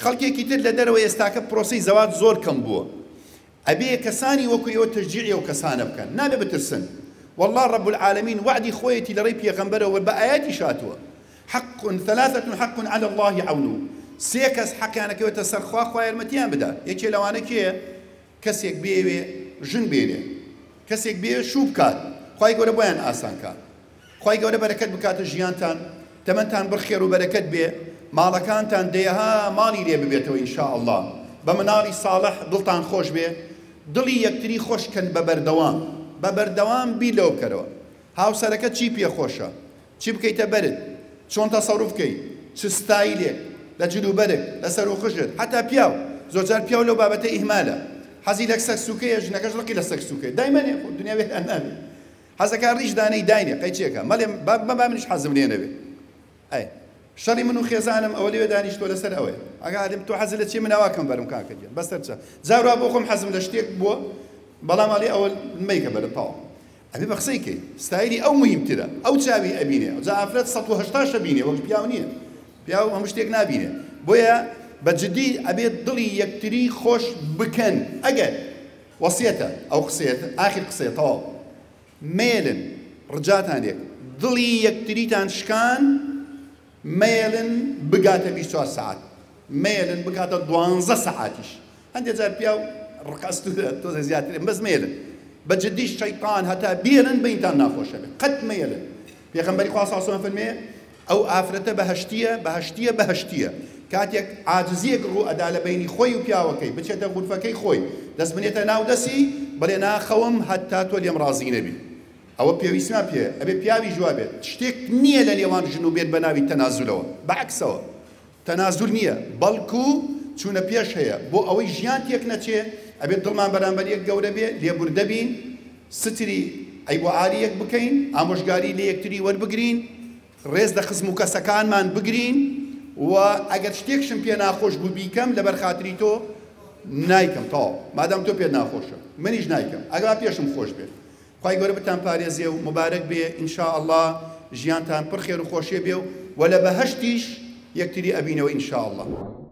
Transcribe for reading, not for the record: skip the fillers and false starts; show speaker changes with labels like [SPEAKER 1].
[SPEAKER 1] خەڵکێکی تر لە دەرەوە ئێستاکە پرۆسەی زەواج زۆر کەم بووە ئەبێ کەسانی وەکو ئێوە تەشجیعی ئەو کەسانە بکەن نابێ بترسن والله رب العالمين وعدي خۆیەتی لە ڕێی پێغەمبەرەوە بە ئاياتی شاتووە حق ثلاثة حق على الله عونه سێ کەس حەقیانەکەوێتە سەر خوا یارمەتیان بدا یەکێ لەوانە کێیە کەسێک بێوێ ژن بێنێ کەسێک بێ شوو بکات خوای گەورە بۆیان ئاسان کات خوای گەورە بەرەکەت بکاتە ژیانتان تەمەنتان بڕخێر و بەرەکەت بێ ماڵەکانتان دێها ماڵی لێ ببێتەوە ئینشاء الله بە مناڵی ساڵح دڵتان خۆش بێ دڵی یەکتری خۆشکەن بە بەردەوام بی لەو بکەرەوە هاوسەرەکە چی پێخۆشە چی بکەیتە بەرت چۆن تەسەڕوف بکەیت چ ستایلێک لە جلوبەرێک لەسەر و خژت حتا پیاو زۆرجار پیاو لەو بابەتە ئیهمالە حەزی لە سەکسوکەیە ژنەکەش ڕقی لە سەکسوکەی دایمەنێ دنیا بێت ئەنابێ حەزەکە ڕیش دانەی داینێ قەیچێکە مەڵێم با منیش حەزم لێ نەبێ ئەی شەڕی من و خێزانم ئەوە لێوێ دانیشتۆ لەسەر ئەوەیە ئەگادم تۆ حەز لە چی من ئەواکەم بەرم کاکەگەن بەسەر چە زاروا بۆ خۆم حەزم لە شتێک بووە بەڵام ئەڵێ ئەوە مەیکە بەرە تاو ئەبێ بە قسەیکەی ستایلی ئەو مهمترە ئەو چاوی ئەبینێ جا ئافرەت 180 بینێ وەک پیاو نییە پیاو هەموو شتێک نابینێ بۆیە بەجددی ئەبێت دڵی یەکتری خۆش بکەن ئەگەر وەسیەتە ئەو قسەیەتە ئاخر قسەیە تەواو مێلن ڕجاتان لێک دڵی یەکتریتان شکان مێلن بگاتە 24 ساعت مێلن بگاتە 12 ساعتیش هەندێک جار پیاو ڕقەستودە تۆزە زیاتر بەس مێلن بەجددی شەیطان هەتا بێنن بینتان ناخۆشە بێت قەت مێلن پێغەمبەری خوا صلی الله علیه و فەرمێ ئەو ئافرەتە بەهەشتیە کاتێک عاجزیەک ڕوو ئەدا لە بینی خۆی و پیاوەکەی بچێتە غورفەکەی خۆی دەست بنێتە ناو دەستی بڵێ ناخەوم هەتا تۆ لێم ڕازی نەبی ئەوە پێویستمان پێ ئەبێ پیاوی جواب بێت شتێک نییە لە لێوان ژن و بێت بە ناوی تەنازولەوە بەعکسەوە تەنازول نییە بەڵکو چوونە پێش هەیە بۆ ئەوەی ژیان تێک نەچێ ئەبێت دڵمان بەرامبەر یەک گەورە بێ لێبوردە بین ستری ئەی بۆ ئاریەک بکەین ئامۆژگاری لە یەکتری وەربگرین ڕێز لە خزم و کەسەکانمان بگرین و ئەگەر شتێکشم پێ ناخۆش بوو بیکەم لەبەر خاتری تۆ نایکەم تەواو مادام تۆ پێت ناخۆشە منیش نایکەم ئەگەر پێشم خۆش بێت خوای گەورە بتان پارێزێ و مبارەک بێ ئینشاء الله ژیانتان پڕ خێر و خۆشیە بێ و لە بەهەشتیش یەکتری ئەبینەوە ئینشاء الله